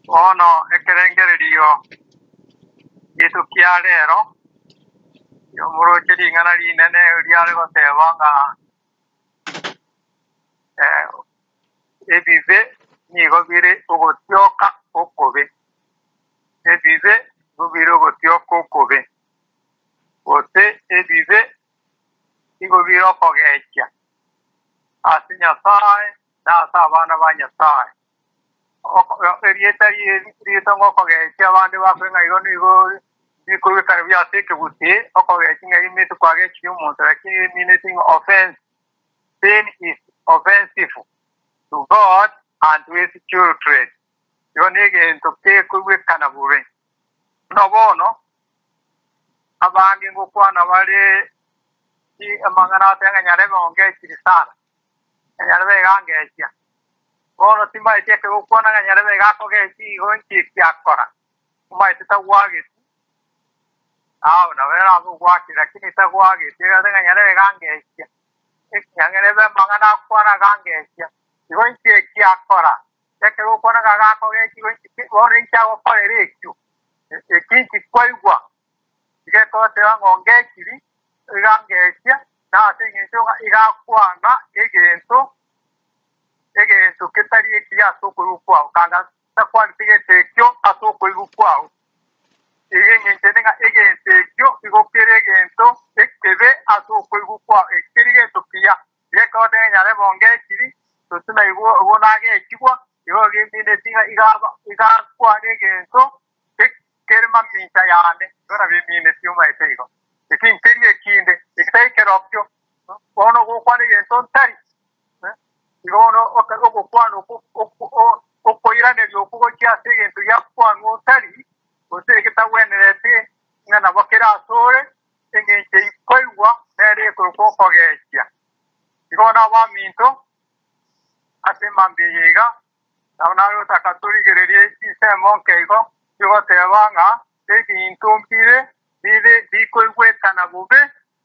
ono ekerengererio gitu kia rero yo muro chiri ngana ri nene riare go tebanga ebive ni go bire ugo tioka okobe ebive go bire ugo tioka okobe ote ebive igo bire okogecha asinya sai na sabana banya sai rieta ngokogecha abandi bakwenga igo nigo bikuwe karibia teke buti okogecha ngai mitu kwage chiumuntu lakini meaning offense sin is offensive to God and to his children. Yo nige to ke kuwe kanabure no bono abangi ngokwana bale ti amangana tenga nyare monge kirisana nyare gangecha bono timba ite ke ngokwana nyare gako ge ti gonchi kyakora umai tita wage na vera bu wage lakini ta wage tira tenga nyare gangecha nyare mangana kwana gangecha gonchi kyakora ke ngokwana gako ge ti gonchi bore chawo pare rekyu ekinchi kwaigwa ike kote ngonge kiri igangecha na singicho igakwana egento ketari ekiya sokuru kanga takwani pige tekyo asokuru kwao igengentenga egentekyo igokere egento ekebe asokuru kwao ekirigento kiya ike kote nyare bonge kiri tutuna ibonage ekigwa igo gindine tinga igakwana egento kerma minta yane ora bimine siuma etego ekin kerie kinde ektai keropyo ono go kwani gento tari igono okako kwano okoira ne yo kugo kia segento ya kwano tari ose ke tawenete ngana bakera sore engente ikoiwa nere ko kogecha igona ba minto ase mambeyega naunaro takaturi gererie ise monkeigo yo tebanga ekintumpire bide bikoigwetana bube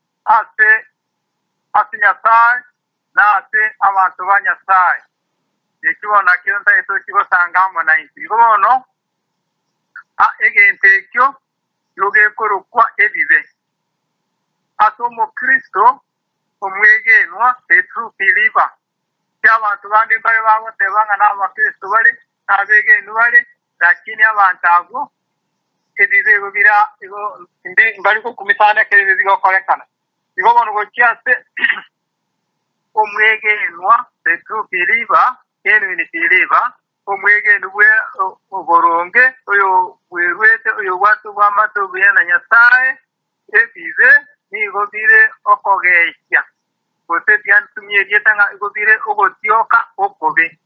ase nyasaye na ase abantu ba nyasaye ekibona kyonta eto kibosangamo na intigono egente ekyo yogekorokwa ebibe asomo kristo omwegenwa true believer abantu bandi bali babo tebanga n'abakristo bali abegenwa bali lakini abantu abo ebibe bira igo ndi bali ko kumisana kere bigo korekana igo bono go chiase omwegenwa the true believer genuine believer omwegenwe oboronge oyo werwete oyo watu bamato bena nyasaye ebibe nigo bire okogecha gote tian tumie dietanga igo bire ogotioka okobe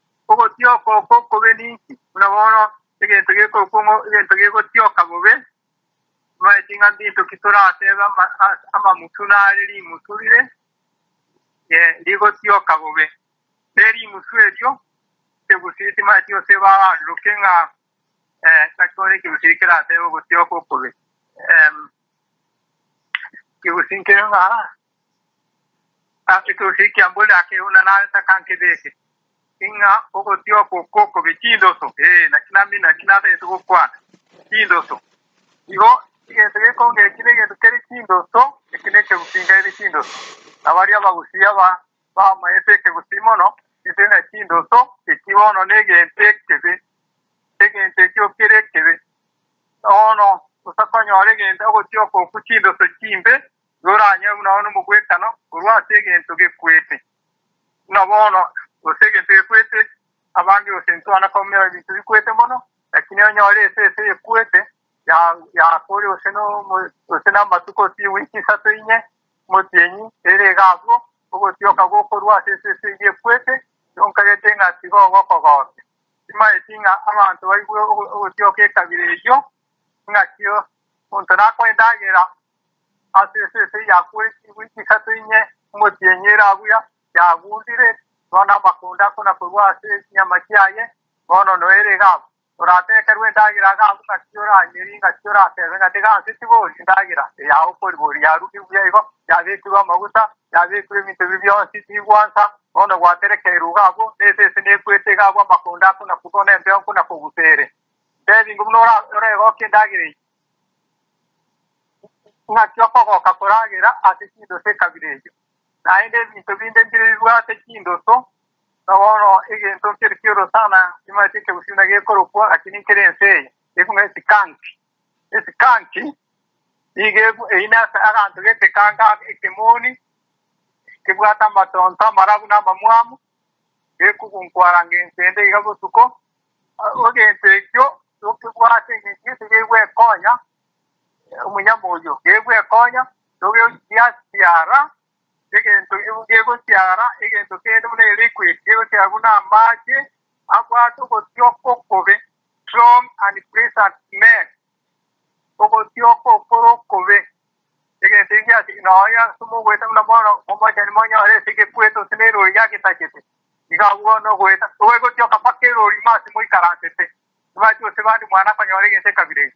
ni unabono egento geko kongo egento geko tioka bobe maitinga ndito kitora ateba ama mutunale li muturire ligo tioka bobe beri musuetyo tegusiti maitio seba lukenga takore kibusikira ateba gotioka okobe kibusinkenga akitusikia mbole ake una na takanke deke inga ogotio koko bikindoso na kinate tukukwana kindoso igo igeze konge kinege tukeri kindoso ekineke businga iri kindoso abari abagusiya ba maete busimono isena kindoso ekibono negente kyo kerekebe ono usakanyore genda ogotio koko kindoso kimbe goranya unaona mugwetano urwa segento gekwete nabono osege tekwete abangi osentwana komera bintu bikwete mono lakini onyore ese yekwete ya kore osena matuko ti wiki satinye motenyi ere gabo ogotioka gokorwa ese yekwete onka yetenga tigo gokogo ima etinga abantu baigwe ogotioka kabireyo ngakio ontana kwendagera ase ya kore ti wiki satinye motenyi rabuya ya gundire bona bakunda kuna kurwa ase nyama kiaye bono noere gabo urateka rwendagira gabu kacyora nyiri kacyora teze ngatega sitibo ndagira ya ukuri buri ya ruki byayigo yabikwa amaguta yabikwa ibintu byose tibwansa ono gwatereke rugabo nese sine kwete gabo makunda kuna kugone mbyo kuna kugutere devi ngumnora rego kindagire ngakyo ko kakoragira atikindo se kabirejo nainde bintu binde ndirizwa tekindo so no igento kirikiro sana imati ke usina ge koropo akini kerense ekunga isikanki ige ina agantu ge tekanga ekemoni kibwata matonta marabuna mamwamu ekukunkwarange ntende igabutuko ogente kyo okibwate ngizigwe konya umunyamoyo gegwe konya doge yasiara egento tiara egento kede mune liquid gego tiaguna maji akwato ko tioko kobe strong and pleasant man ko tioko koro kobe egento ya no sumo weta na mono mama jani monya ale sige pueto tenero ya kitakete iga uno weta oego tioka pakero rimasi muy karantete macho se va de mwana panyore gente kabire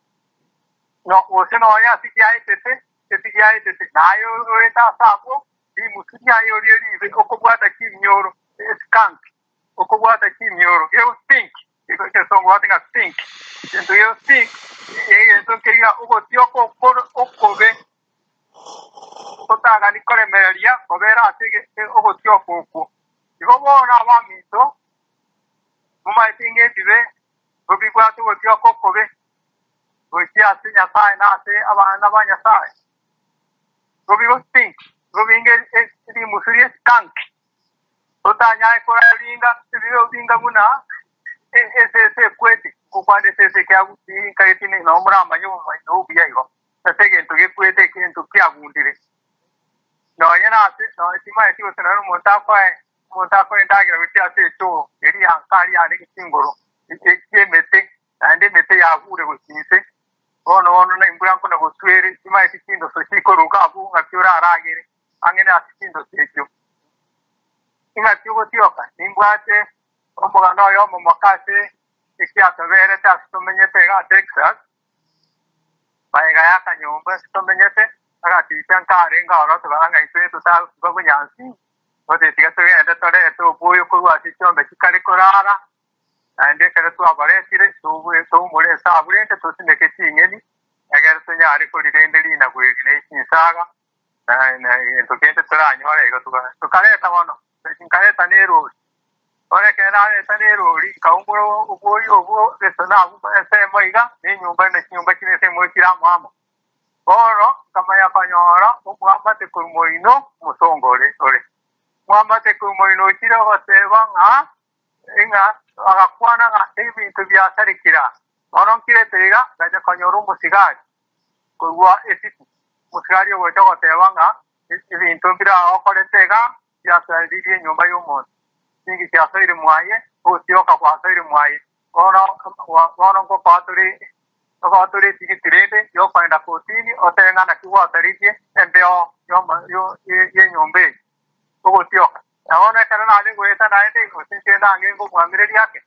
no ose no ya sikiai tete nayo weta sabo di musinya yo rieri okobwata kimnyoro skunk okobwata kimnyoro yo stink iko ke songo watinga stink ento yo stink ento kiriga ugo tioko por okobe kotanga ni kore meria kobera asige ugo tioko uko iko bona bamito muma itinge dibe obibwatu ugo tioko kobe ochi asinya sai na se abana banya sai obigo stink Robinge di musuri skunk. Otanya ko ringa video binga muna ese kweti kukwande ese kya guti kayitini no murama nyo no biyayo. Tege to ge kwete kintu kya gundire. No yana ase no tima eti osana monta ko ndagira biti ase to eri ankari ale kingoro. Eke mete ande mete ya gure go sinse. Ono na imburanko na go swere tima eti kindo so shiko ruka abu ngakyura aragire. Angene asikindo sekyo inga tigo tioka ningwate omboga no yo momakase ikia tavere ta stomenyete ga Texas baiga ya kanyumba stomenyete aga titanka renga ora tanga ise to ta babunyansi ode tiga to ende tore to boyo ko ati chombe kikari korara ande kare to abare tire to mole sa abure to tineke tingeni agar to nyari ko dindeli na gwe ne kinsaga na entonces traño ahora tu careta bueno sin careta negro ahora que era negro y caumbo ubo de sonado ese moiga niño va tiene ese moi tira mama oro kama ya panyora umama te kurmoino musongore ore mama te kurmoino tira waseba ha inga agakwana ga ebi to bia sarikira onon kire tega daja kanyoro musigal kuwa esi musikario gocha gotebanga ibintu mbira okoretega yasaidie nyumba y'umuntu ningi cyasoire mwaye otioka kwasoire mwaye ono ko paturi tigitirende yo kwenda kotini otenga na kiwa tarike embeo yo nyumba ogotioka aona kana nale goeta naende osinchenda angengo kwamire yake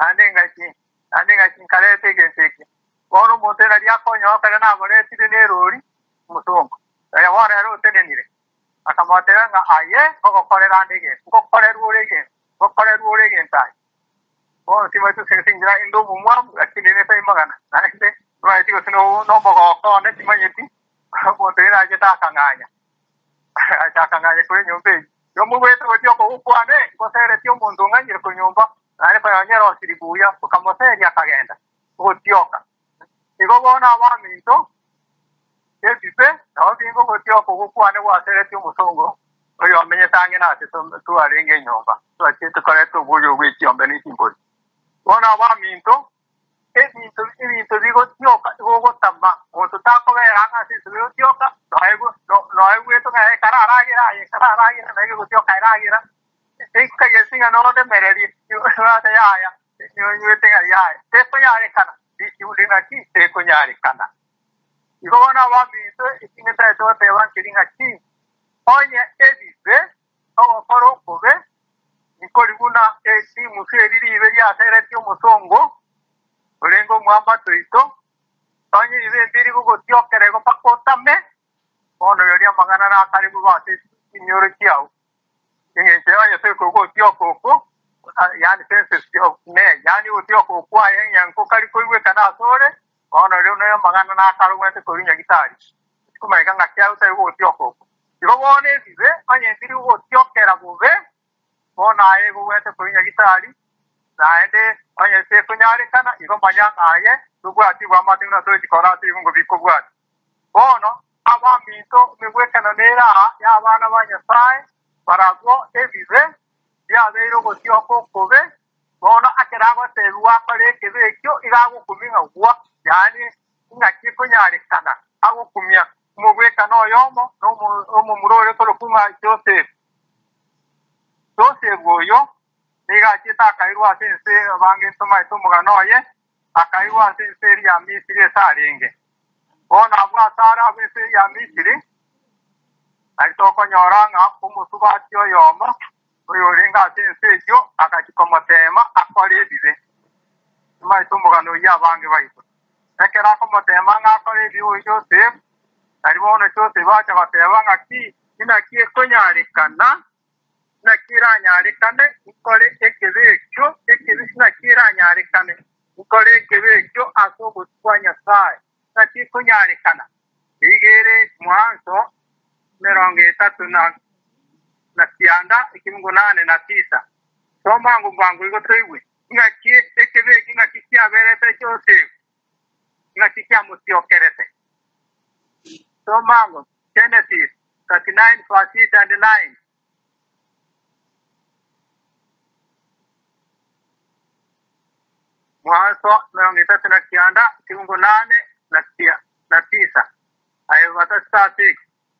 ande ngachi karete genseki ono motera yako nyoka na bore tire rori musongo ya wara ro tenenire akamotera nga aye gokorera ndege gokorera urege ntai o timatu sensingira indo mumwa akinene sai magana nande right ko sino no bogo ko ne timanyeti motera ajeta kanganya akakanganya kuri nyumbe yo mubweto byo ko ukwane ko sere tyo muntu nganyire ko nyumba ari pa yanyero siribuya ukamotera akagenda otioka igobona abaminto ebipe aho bingo gotyo kugukwane wasereti umusongo oyo amenye tange nate tu arenge nyomba tu akete kare to buyo wiki ombeni simboli bona abaminto ebintu bigo tyoka gotamba oto tako beranga sisiyo tyoka no ego to ga kararagira nege gotyo kairagira ekka yesinga no de mereri yo ate ya yo tenga ya te to ya kana dikiulina ki te ko nyari kana igona wabito ikineta to te van kiringa ki onye edize o koro kobe nikolibuna esi museri liberi asere tyo musongo ulengo mwamba tuito onye ibe ndiri go tiokere go pakotame ono yori amagana na karibu bate inyoro kiao inge sewa yese go tiokoko yani sense ne yani utioko kwa yanko kali koiwe kana sore ono rero magana na karu wete korinya gitari kuma kanga kya uta go tiokoko igo bone bibe onye ndiri go tiokera bube ona aye go wete korinya gitari naende onye se kunyari kana igo manya aye tugo ati wa mati na so chikora ati ngo biko bwa ono aba minto megweka na nera ya bana banya sai parago ebize ya deiro go tioko kobe ono akerago te ruwa pare kebe kyo igago kuminga gwa yani ngaki kunyari kana ago kumia mogweka no yomo no murore to kunga Joseph goyo niga chita kairwa sense bange toma itomuga noye akairwa sense ya misiri saringe ona bwa sara bese ya misiri aitoko nyoranga umusuba tyo yomo uyo linga sense yo akachikomotema akore bibe toma itomuga no ya bange baito ekera komotema ngakore biwo Joseph aribona Joseph bacha bateba ngaki ina kie konyarikana na kira nyarikane ukore ekebekyo ekebisina kira nyarikane ukore ekebekyo asobo twanya sai na kiko nyarikana igere mwanzo 30 na kianda ikimungu 8 na 9 soma ngumbangu igo triwe ngaki ekebeki ngaki kya berete Joseph ngaki kya mutiokerete soma Genesis 39 verse 8 and 9 mwanzo 30 na kianda kiungo 8 na 9 ayo watastati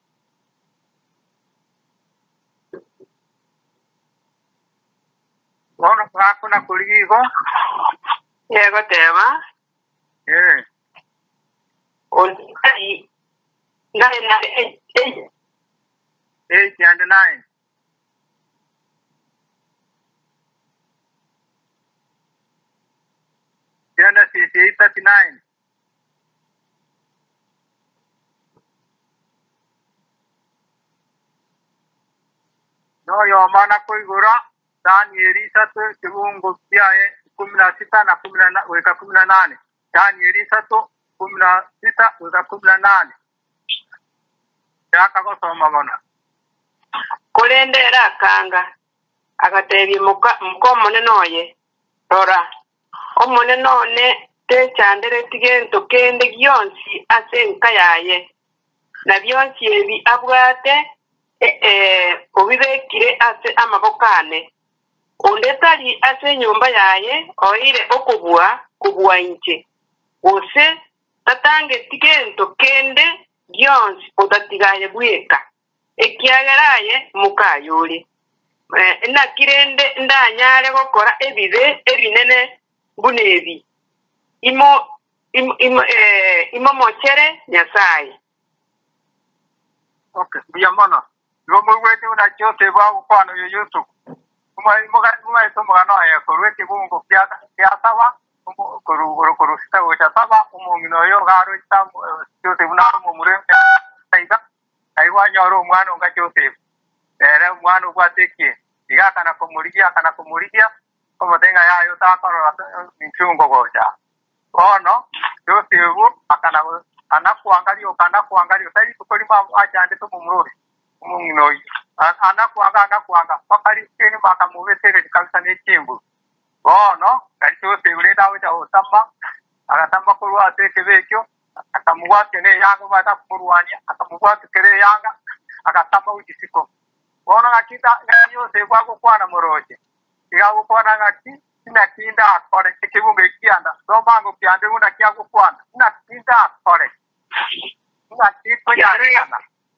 wana kwako na kuligo yego tema ontai nine na 8 and 9 Genesis 8:39 no yo mana koigura Danieli 3 kifungu kiae 16 na 18 Danieli 3 16 weka 18 yaka gosoma bona kulendera kanga akatebi mukomone noye rora omone none techandere tigento kende gyonsi asenka yaye na byonsi ebi abwate obibekire ase amabokane ondetali ase nyumba yaye oire okubwa inche ose tatange tigento kende gyonsi otatigaye bweka ekiageraye mukayuli na kirende ndanyare gokora ebibe ebinene bunebi imo mochere Nyasaye. Okay, biyamana ngomo wete una chote ba kwano yo YouTube kuma itomo no ya korwete bungo kya sawa koru sita wecha sawa umongino yo garo ita chote una mumure taika aiwa nyoro mwana nga chote era mwana kwateke igakana komurigia como tenga ya yo ta karo nchungo gocha ono yo tebu akana anakuangalia tari tukolima achande to mumurori umungino anakuanga pakali keni bakamuvetere kabisa n'ekimbu ono kali cyose urenda wita osama agatamba kurwa tekebekyo akamuwate ne yanga bata kurwanya akamuwate kere yanga agatamba ugisiko ono ngakita yose kwako kwana moroje igago kwana ngaki inakinda akore ekibumbe kianda dobango kyande una kyako kwana inakinda akore ngakito yarena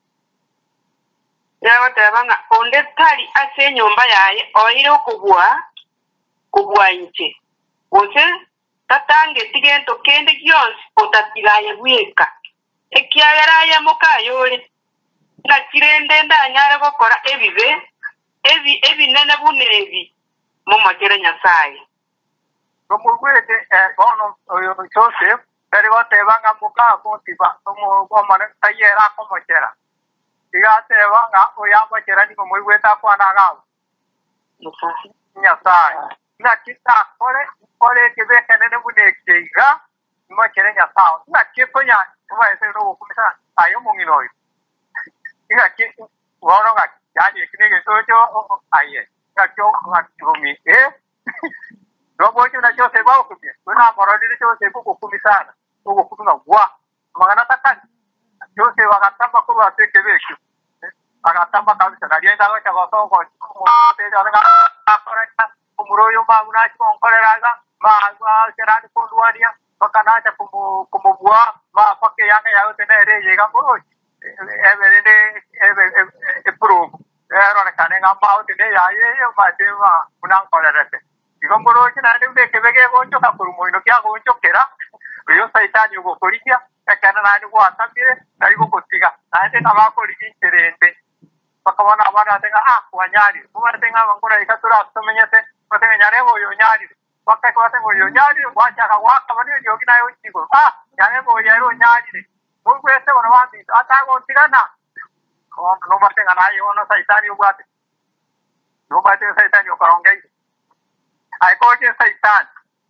yago tebanga onde tali ase nyumba yaye oire okubwa inche ose tatange tigento kende gyonsi otatigaye bweka ekiageraye mukayole na kirende ndanyare gokora ebinene bunebi mumochere Nyasaye como wete bono Joseph dari wote banga muka kontiba como bomane tayera como chera diga te banga o ya ba chera ni como weta kwa na ga nya sa na kita kore ke be kane ne bune ke ga ma chera nya sa na ke ko nya ba ese ro ko sa ayo mo ngi noi diga ke wono ga ya ni kine ke to jo aye ga jo ga jo mi Robo na chose ba ukumi. Kuna morali chose buku kumi sana. Buku kumi na wa. Mangana takan. Chose wakatamba kwa teke beku. Wakatamba kabisa. Na yenda locha kwa soko. Te jana ka kumuroyo ba unachi konkole raga. Ma serani konduania. Wakanacha kumubua. Ma pake yanga yao tena ere yega mo. Eve proof. Ero na kanenga ba tene ya ye ma tema unang kolerete. Gomoro na de que vege goncho ka kurumo ino kya goncho kera yo saitani go korikia ekana na ni go atambire na go kotiga na ende na ba ko ligi terente pakawana abana tenga wanyari kuma tenga mangura ikatura astomenyete patenga nyare go yo nyari wakka ko tengo yo nyari wacha ka waka mani yo kina yo chigo nyare go yaro nyari mo ko ese bona wandi ata go tigana ko no ba tenga na yo no saitani go ate no ba tenga saitani go karongai ai ko je saitan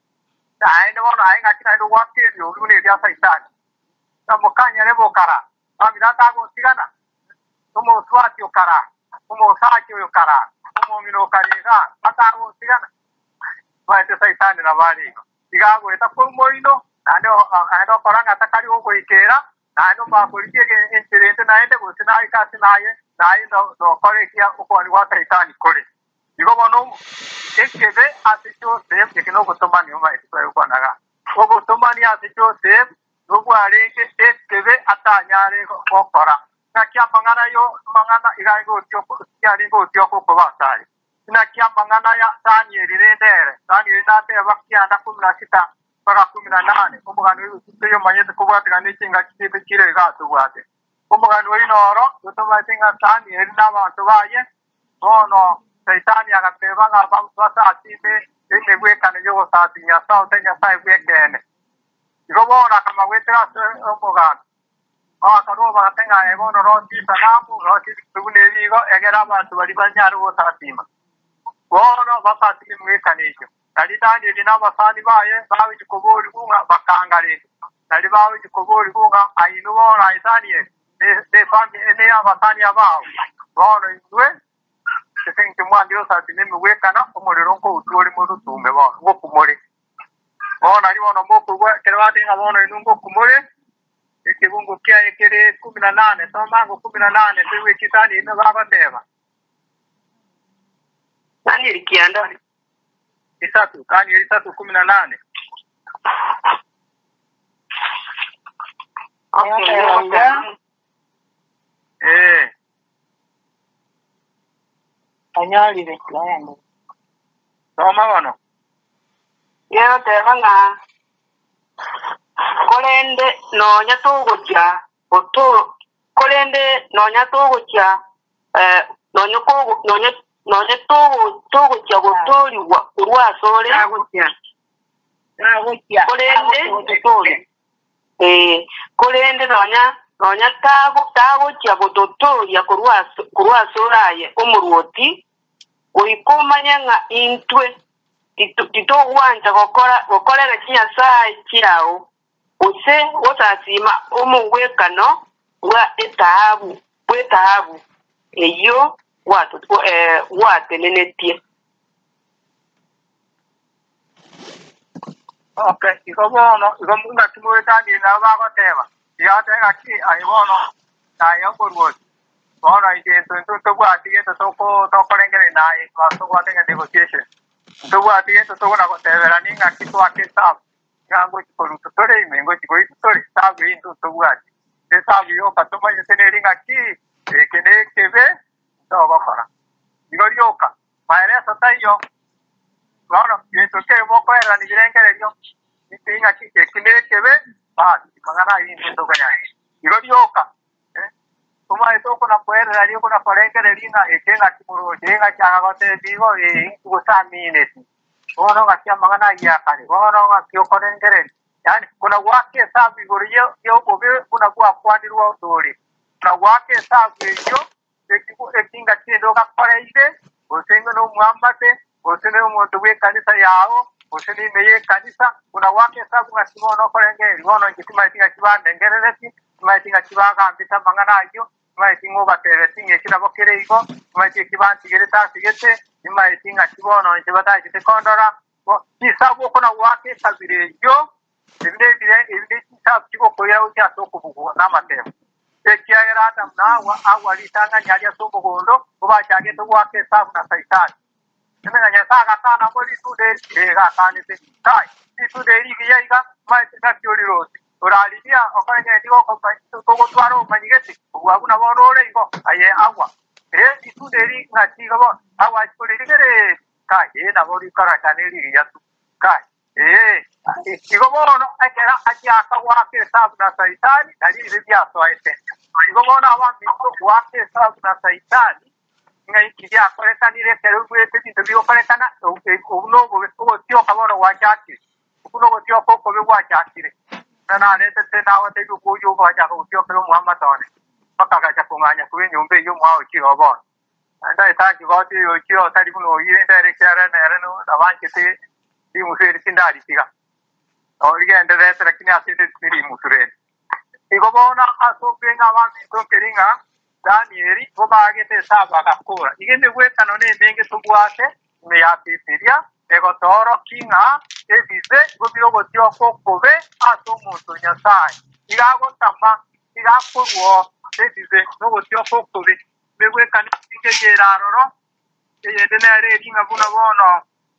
ai no ai ngati na do wakti yo lu ne dia saitan ta mokanya ne bokara ami na ta go tigana como swati o kara como saki o kara como mino kariga ata go tigana vai te saitan na bali diga go eta ko moino ano parang atakari go ikera ano ma ko ike ke incident na ende go sinai ka sinai no kore kia ko ani wa saitan kore digo bono ekebe asicho save tekino gotomani o mai ko ko naga o gotomani asicho save no gware ke ekebe atanyare ko kora na kia mangana igai go tio kia ri go tio ko ba sai na kia mangana ya tani rirendere tani na te bakia na kumna sita para kumna nane ko ga no yo manyete ko ba tani tinga kite kire ga to wate ko ga no inoro to ba tinga tani erina ba to ba ye no Saitani akateba ngaba basa atime ine weka ne yo sa tinya sa tenya sa weka ne robona kama wetra omoga ka ro ba tenga e bono ro ti sanamu ro ti tugune vigo egera ba tu bali banyaru o sa tima bono basa timu weka ne jo talitani dina basani ba ye ba wi ko bori kunga bakangale tali ba wi ko bori kunga ainu bona itani de fami ne ya basani abao bono indwe Sing cuma dia saat ini mewek karena umurnya ko utuari mutu tume ba go kumori oh nari mo nombo ko kerwa tinga mo no nungo kumori ke bungo kia ekere 18 to mango 18 tuwe kitani ina baba teva nani likianda isatu 18 Anyali de clano. Toma bono. Yo te banga. Kolende no nyato gocha. Oto kolende no nyato gocha. No nyoko no nyato gocha gotori wa urwa sole. Kolende. Kolende nonya tago chia bototo ya kurwa soraye omuruoti oikomanya nga intwe tito wanja gokorera kinya sai kirao ose otasima omugwekano wa etahabu eyo watenenetie. Okay, ikobono ikomunda kimwetani na bagoteba ya tenga ki aibono na yokurwo bono ide to bwa tige to korengere na ai to bwa tenga negotiation to bwa tige to na ko tebera ninga ki to akesa ngango ko to tore mengo ko to sabe to bwa se sabe yo patoma yene ringa ki kene kebe to bakara igorioka maere satayo bono yeto ke moko era ni gerengere yo ninga ki kene kebe mangana ini to kanya igorioka kuma eto kuna poder radio kuna forenga ringa ekenga kimuro jenga chaga gote digo go samine bono gakia magana ya kare bono gakio korengere yani kuna wake sabu yo bobe kuna kwa kwandirwa dole kuna wake sabu yo ekinga tindo gakoreire osenga no mwambate osene umuntu we kanisa yao osene meye kanisa kuna wake sabu ngasibono korengere bono ngitima itinga kibandengerereti maitinga kibaga ambita mangana yo maitingo batereti ngekira bokereigo maiti kibantigere tasigete maitinga kibono njebata kite kondora kisabu kuna wake sabire yo ibinde kisabu kiko koya uja soko bugo namatemo ekia era tamna wa awali tanga nyalia soko gondo kuba chage to wake sabu na saitani nena nyasaga kana moli tude ga kanite kai tude ri giga maitinga kiorirosi oralidia okanya ndigo ko twaro manyigeti wabuna borore igo aye agwa ituderi ngatiga bo awa kuririgere kai na bori kara kaneri yatu kai igo bono akera ajaka wake sabu na saitani dalili bya soaite igo bono awambi wake sabu na saitani ngai kidia korekanire kerugwete bitubyo korekana uno go tio kabono wachaki uno go tio ko wachakire na lete tena wote kujo kwa cha kutio kero Muhammad one paka cha kunganya kuwe nyumbe yo mwa uchi obon anda ita ki goti uchi o tari kuno yire ndere kera nere no avanche te di musere tindari tiga orige ndere tere kini asite tiri musure igo bona aso benga wa mito keringa Danieli gobage te saba gakora igende gweta none ndenge tubuate me ya pipiria ego toro kinga ebize gobiro gotio kokobe aso muntu nyasaye igago tama igakorwo ebize no gotio kokobe begwe kana ingegera roro eyende nere kinga buna bono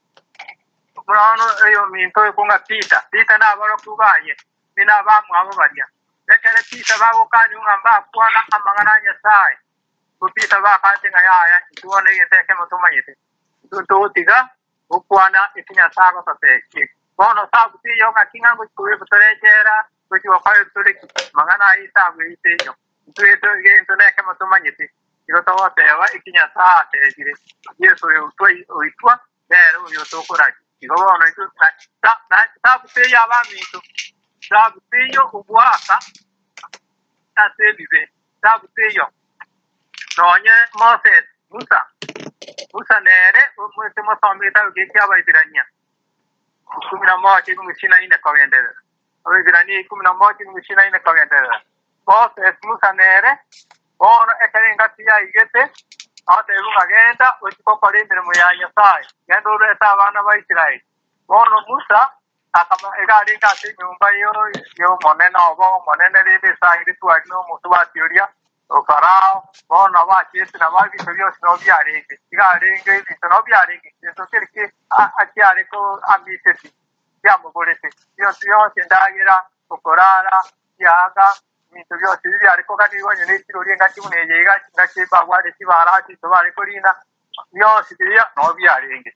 eyo minto ekunga pita na baro kubaye nina bamu abo baria ekere pita bago kanyu ngamba kwana amangana nyasaye kupita ba kante ngaya tuone yete kemo yete to tiga ukwana ikinya sago tateki bono sabu ti yo ngakinga ngutwe kutorejera kuti wakaye turi mangana isa bwite yo tueto ge intone kemo yete yo tawa tewa ikinya sa tejire yeso yo oitwa pero yo to koraki igo bono itu sabu ti ya ba mito sabu ti yo ubwaka asebibe sabu ti yo nonya Moses Musa nere umwete mosomita ugekia baibirania 11 kumishina ine kawendera baibirania 11 kumishina ine kawendera Moses Musa nere bono ekarenga tia igete ate agenda utiko kore mirimo ya Nyasaye gendo leta abana ba Israeli bono Musa akama egari kase nyumba yo monena obo monena rebe sairi tuagno mutuba teoria Okarao, bona wachete na wabi tobio sinobia rege. Iga rege sinobia rege. Eso kirki achiare ko ambiteti. Ya mogorete. Yo sendagira okorara yaga mitobio sinobia reko kati wonye ne tirori ngati uneyega ngati bagware sibara ti tobare korina. Yo sidia nobia rege.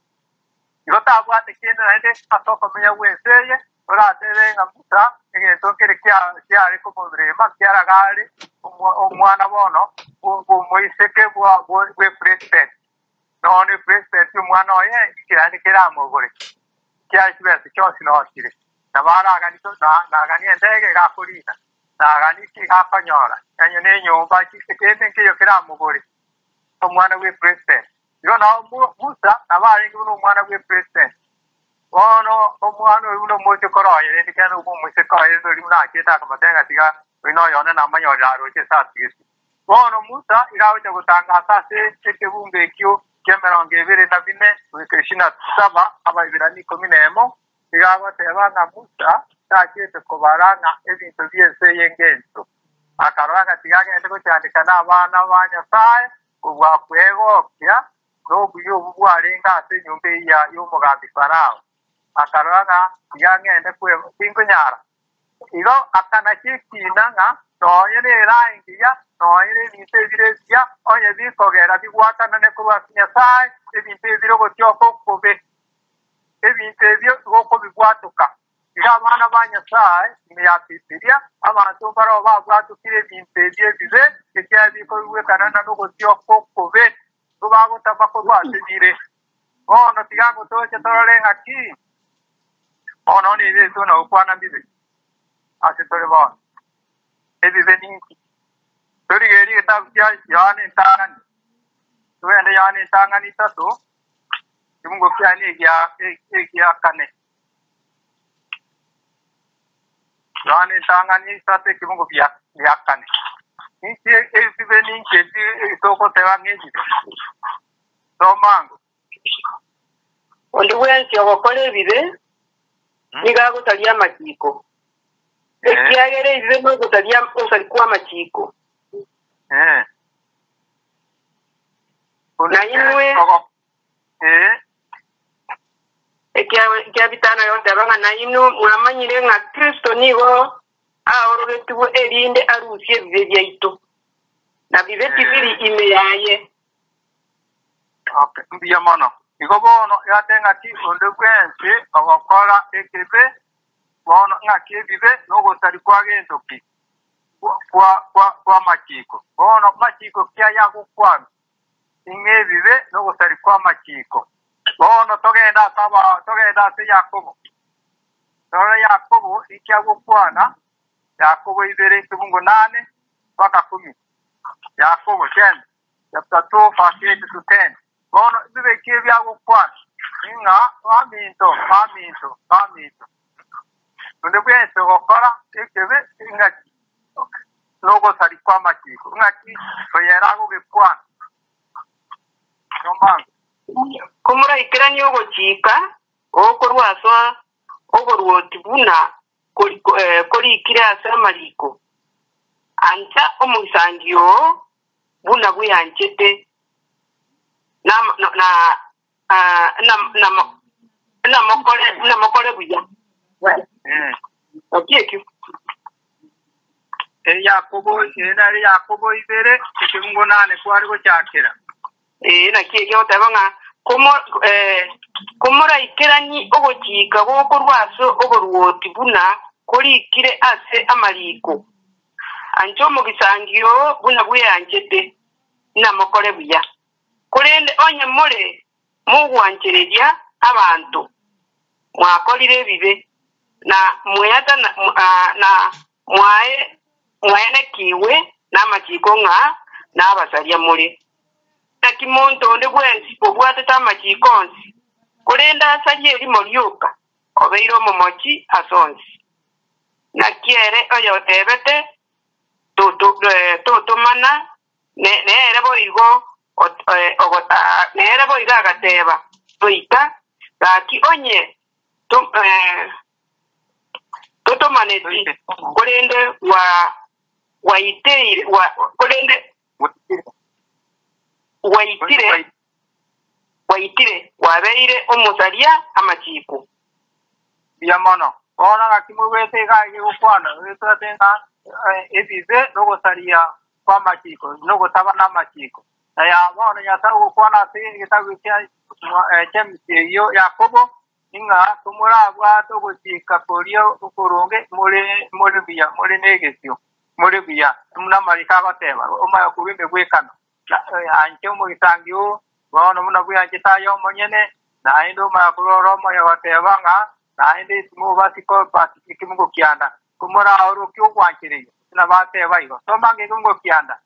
Yo tabwa tekena hende atoko meya weseye. Ora tebe ngamuta egeto kirkia reko modrema kiara gari omwana bono moiseke bwe president none president umwana oye kirani kiramugure kya kibese cyose nohire nabara gani to na gani endege gakurina na gani ki gakonyora enyo ne nyumba kikete nke yo kiramugure omwana we president yo na Musa nabari ngo umwana we president ono omwana uno mote koroye ndikano uko mote koroye ndo limna keta kamatenga tiga ino yone namanyo raro che satisi bono Musa irawe cyo gutangasa se chekebumbe kyo kemeronge bere tabine Krishna saba abayirani kominemo irawe teba na Musa takete kobaranga ebintu byese yengento akaranga tiga ngende ko cyandikana abana banyasaye kubwa kwego kya no buyo bwarenga se nyumbe ya y'umugambi Farao akaranga tiga ngende kwe tinkunyara igo akanakikina nga noyere rangiya noyere nitebirezya onye bikogera bigwatana ne kuba Nyasaye ebintebiro gotyoko kobe ebintebyo goko bigwatuka iga abana ba Nyasaye niyapipiria abantu baro bagwatukire ebintebyo bize ekya biko biwekanana no gotyoko kobe rubago tabako rwatebire Bono tigango toche torole ngaki. Bono ni de tuna ukwana bibe. Ase tore bono. Ebibe ninki. Tori geri tabia yani tangan. Tuende yani tangan itato. Mungu pia ni ya kane. Yani tangan itato kimungu pia ya kane. Nchi ebibe ninki itoko tewa ngeji. Somango. Onde wensi ogokole bibe. Niga gutalia machiko. Ekiagere bibe no gutalia osalikuwa machiko. Na inwe ekia bitana yonde abanga na inu mwamanyire nga Kristo nigo aorogetuwe erinde arusie bibe byaitu. Na bibe tibiri imeyaye. Okay, mbiya mono. Iko bono yatenga ti onde kwense ogokora ekebe bono ngaki bibe no gotari kwa gento ki. Kwa machiko. Bono machiko kia yako kwa. Inge bibe no gotari kwa machiko. Bono togenda se Yakobo. Tore Yakobo ikia gukwana. Yakobo ibere kibungo 8 mpaka 10. Yakobo 10. Chapter 2 verse 8 to 10. Bono bibe kia bya gukwana. Inga waminto. Onde kwense gokora ekebe ingaki. Logo sari kwa machiko. Ngaki oyera go gekwana. Somango. Kumura ikirani ogochika okorwaswa ogorwotibuna kori ikira samariko anta omusangio buna buyanchete na mokole buya. Okay. Yakobo ibere kimungo 8 kwari go cyakira. Na kiyo tabanga komora ikirani ogochika gokorwaso ogorwoti buna kori ikire ase amariko ancho mugisangio buna buyanchete na mokole buya kurende onye mure mugwanchereria abantu mwakolire bibe na muyata na mwaene kiwe na machiko nga na abasaria muri takimonto onde bwensi obwatata machikonsi kurenda asarie eri morioka obeiro momochi asonsi na kiere oyo tebete toto mana ne boigo ne boiga gateba toika gaki onye toto maneti kurende waiteire kurende waitire wabeire omusaria amachiko bia mono ona ngakimwete gaige gukwana wetatenga ebibe nogosaria kwa machiko nogotaba na machiko na ya bona nyata gukwana se gitabu kya chemsio Yakobo inga tumura bwa togochika korio ukuronge muri bia muri negesio muri bia muna marika goteba omayo kubimbe gwekano anche mugisangio bona muna buyanje yo monyene na indo makuroro moyo watebanga na indi mu basiko pati kimungo kianda kumura oru kyo kwanchire na bateba igo somange kimungo kianda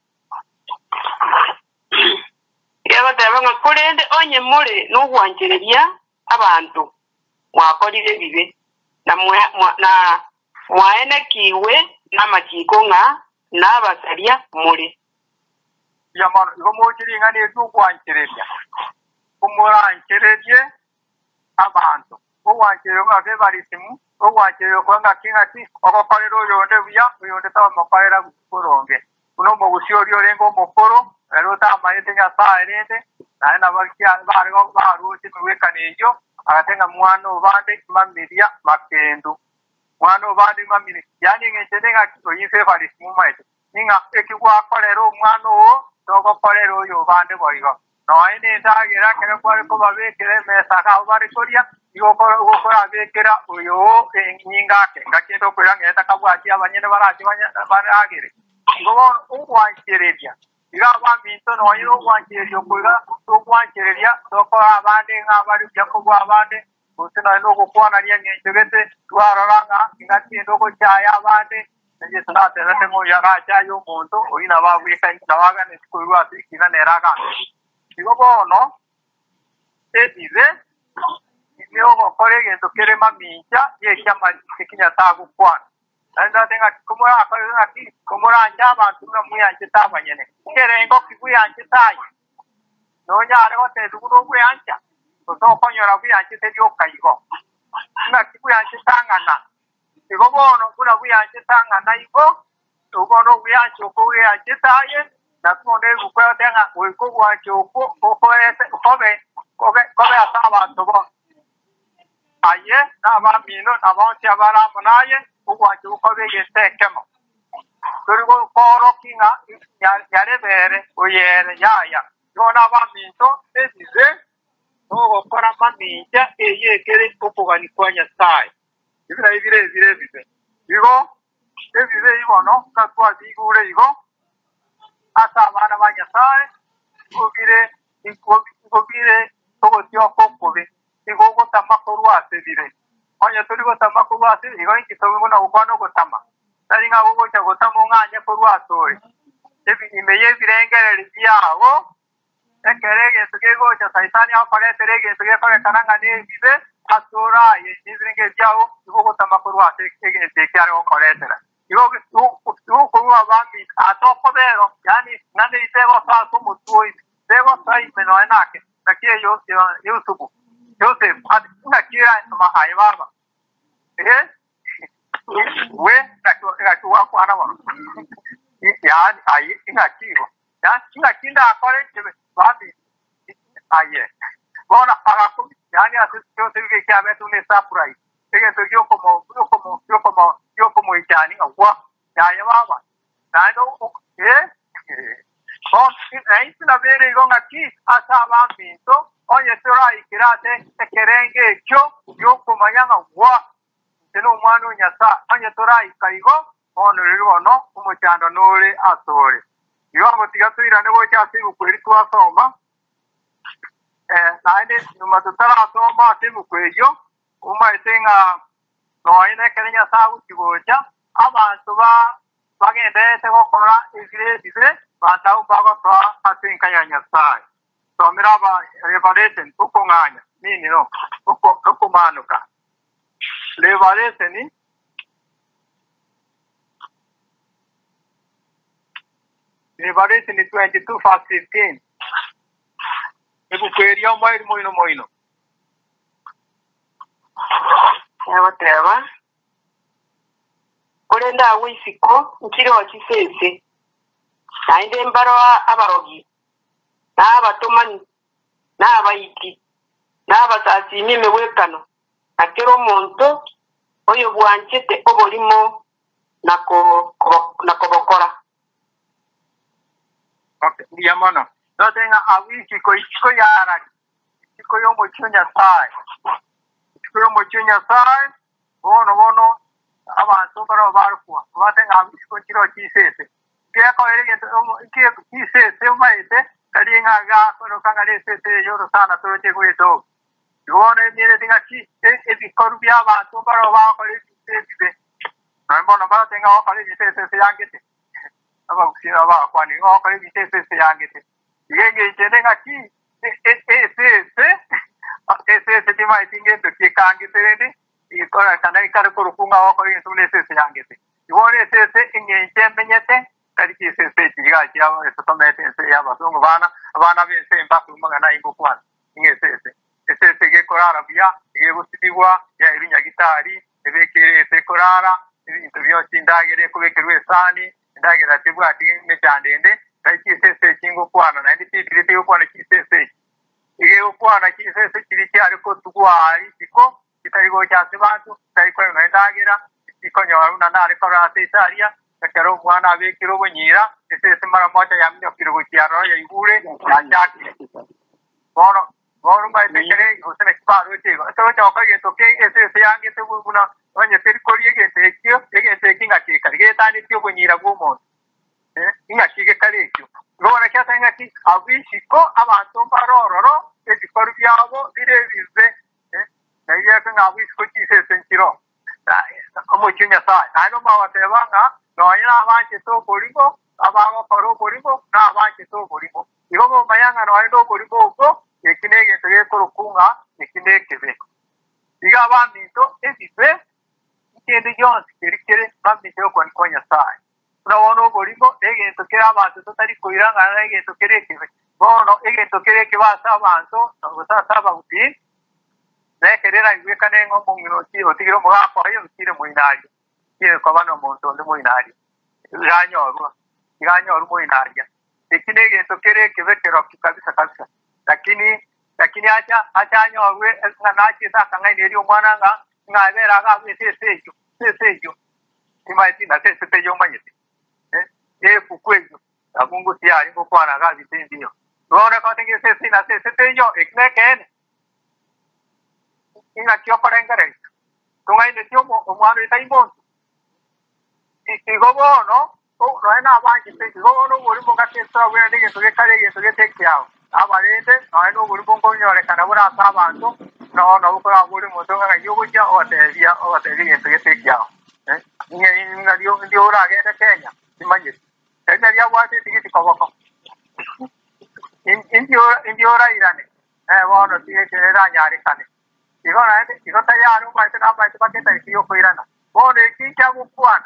yaba tebanga kurende onye mure no kwanchireria abantu mwakolire bibe na mwaene kiwe na machiko nga na basaria muri yamano igo mochiri ngane dukwanchireria kumuranchirerie abantu ogwanchire ngake barisimu ogwanchire kwanga kingati ogokorero yonde buya yonde tawa makorera kuronge uno mogusyorio rengo mokoro ero ta maite nya saerende na bakia barigo baruti mwekaniyo agatenga mwano bande mamiria makendu mwano bande mamiri yani ngetenga oyife barisimu maite ninga ekigwa korero mwano o togokorero yo bande boigo no ine ndagira kero kwari ko babekere mesa ka bari koria igokora bekera uyo nyingake ngakendo kwira ngeta kabwati abanyene barati baragire ngo ukwanchereria iga baminto no yiro kwanjerio kuiga tukwanjereria tokora abande ng'abari byakubwa abande usina no gukwana ria ngenjegete twararanga ingatindo gochaya abande nje tunaterete ngo yagacha yo muntu oina babwika ndawaga ne kuiwa ikina neraga igo bono edize niyo gokore gento kere maminja ye chama kinya tagu kwana anda tenga kumura akaki kumura anja abantu na muyanje tabanyene kerengo kiguyanje tayi nonya arego te duguro guyanja to konyora guyanje te yokayigo na kiguyanje tangana igo bono kuna guyanje tangana igo ugono guyanje okuyanje taye na konde gukwa tenga wiko gwaje oko okoete kobe asaba tobo aye na ba mino na ba tia bara manaye ugwaje ukobe yetekemo turigo koro kinga yarebere oyere yaya yona ba minto edize no kora maminja eyekere kopogani kwanya sai ibire igo edize ibono katwa digure igo asa bana banya sai ubire togo tio kokobe igo gotamakoru asebire onye turi gotamakoru asebire igo ikitobe na ukwano gotama tari nga ugocha gotama nganya koru asore ebi imeye birengereri byawo ekerege tugego cha saitani akore terege tugekore kananga nebize asora ye nibirenge byawo igo gotamakoru asebire tekare okoretera igo ko abami atokobero yani nande itego sa kumutui tego sai meno enake nakie yo YouTube Joseph una kira mahai baba we ngatu wako ana wana yani ai ingakiro ya kinda akore chebe babi aye bona agaku yani asio tege kya tune sapurai tege to yo como ichani ngwa ya baba nando bon ai tuna bere gonga ki asaba minto onye tora ikirate ekerenge kyo yoko mayanga wa teno mwana nyasa onye tora ikaigo ono rirono umuchando nole atore yongo tigatwira nego cyase ukweri twasoma naende numatutara asoma tebukweyo umaitenga noine kerenya sabu kigoja abantu bagendete gukora izire batau bago twa atinka nyasai tomera ba revelation ukonganya nini no ukumanuka revelation ni 22:15 ebukweria omweri moino yabateba olenda wisiko nkiri wakisese nainde mbaro abarogi n'abatomani n'abayiti n'abasasimi mewekano akero monto oyo bwanchete obolimo nakobokora okay yamana notenga awiki ko yara ko yo mochunya sai bono abantu baro barkuwa batenga awiki ko kiro kisese kia ko erege kia kisese maite karinga ga ko kangale sese yoro sana toje kueto yone mire tinga ki korubia abantu baro ba ko sese no bono batenga ko sese yangete aba kusina ba kwani ko sese yangete yenge tenga ki ese tema itinge to ki kangete ikora kana ikara kurukunga ko sese yangete yone sese inge menyete kari sese tiga kiao eso tomete se ya bazungu bana bese mbaku mangana ingo kwana inge sese ge korara bia ge busitiwa ya irinya gitari ebekere se korara ibyo tindagere kubekerwe sani ndagera tibwa tinge cyandende kari sese kingo kwana na ndipipire yo kwana sese ige ukwana sese kiri cyari ko tugwari siko kitarigo cyase bantu kari ko ndagera ikonyo na ndare korara italia kero mwana abekiro bonyira ese mara moja yamnya kirugo cyaro ya igure yachaki bono mai tekere usene kparo tego so choka ge to ke ese yange te buna onye perikori ge te kyo ge te kinga ke karge tani tyo bonyira gumo inga shige kare kyo ngora kyatenga ki abishiko abantu barororo ebikorwa byabo birebize na yeke ngabishiko kisesenkiro omukinya sai naino bawatebanga noina abanje to bolibo ababo koro bolibo na abanje to bolibo igobo mayanga noino bolibo ubwo ekinege tegekorokunga ekinekebe iga abamito ebibe ikindi jonsi kirikire bamito konya sai no bolibo egento kera abantu tutari kuiranga na egento kerekebe bono egento kereke basa abantu gusasa baguti nekerera ibekane ngo mungiro ki otigiro mugapo ayo kire muinari kire kwa bano muntu ndi muinari ganyo muinari ikine egento kereke kero kabisa kabisa lakini acha nyorwe nganachi saka ngai rio mwana ngabera ga sesejo imaiti na sesejo manyeti kukwejo amungu tiari ko kwana ga bitindio rona ko tinge sesina sesejo ikneken inga kyo parengare tungai ne tio mo mwana itaimbo igobo no no ena abangi igobo no buri mo gake so we ndike to gekare ge to geteke yao abarende no buri mo ngonyore kana bura sabantu no ko buri mo to ga yogo ja o te ge to geteke yao inga ndio ra ge Kenya imanye ena ya wate tigiti koboko indio ra irane wono tie ra nyari kane igo tayari maite na maite paketa ikio koirana bore kicha bukwana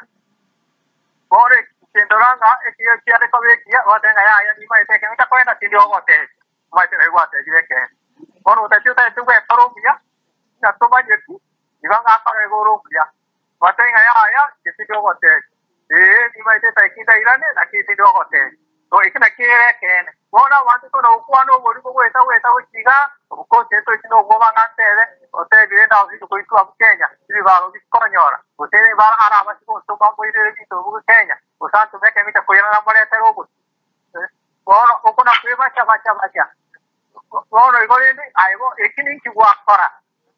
bore kendoranga ekio kiare kobekia watenga ya ni maite kenga koena tindio gote maite ne wate direke bono utachuta tuwe parobia na toba yetu ibanga kare gorobia watenga ya tindio gote ni maite taikita irane na tindio gote to ikina kire ken bona watu to no kwano bori ko weta uchiga ko teto chino goba ngantele ote birenda usiku kuitu abu Kenya ili baro biskonyora ote bara araba siko to mambo ile bito bu Kenya usantu meke mita koyana na mole te robo bona okona kweba chabacha bona igore ni aibo ekini kiwa kora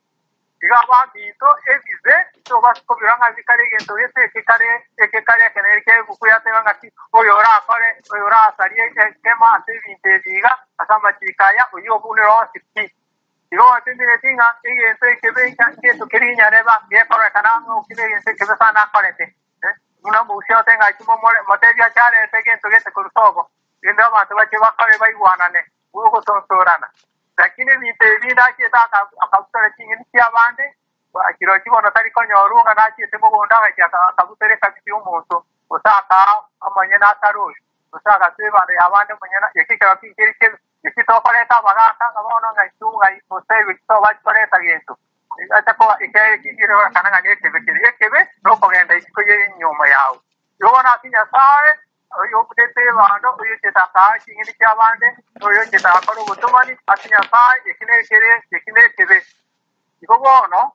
igaba bito ebize to basko biranga bikare gento yete ekekare keneke bukuyate ngati oyora kore oyora sarie kema te diga asama chikaya oyo bunero sipi digo atendere tinga egento ekebeka keto kirinya reba ye kore kana no kire yete kebesa na korete una museo tenga chimo mole materia chale te gento gete kursobo inda ma te bache bakare bai wanane ugo tonsorana lakini mite vida kita akabutore chingini kia bande akiro chibo no tari konyoru ngana chi temo gonda ga akabutere kabiti umuntu usaka amanya na taru usaka teba de abande manyana ekikira pikirike ekito koleta bagata ngabono ngaitu ngai mosebe to ba koleta gento ata ko ike kikiro kana ngane ekebe no kogenda ikoye nyoma yao yona tinya sae oyo kutete bando oyo tetaka chingini kia bande oyo tetaka no gutumani atinya sae ekine kebe iko bono